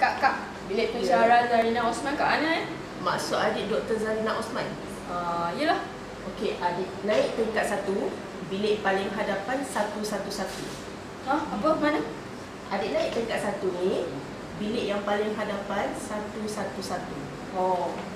Kak, bilik pensyarah Zarina Osman kat mana Maksud adik Dr. Zarina Osman? Yelah. Okey, adik naik tingkat 1, bilik paling hadapan 111. Apa? Mana? Adik naik tingkat 1 ni, bilik yang paling hadapan 111. Oh.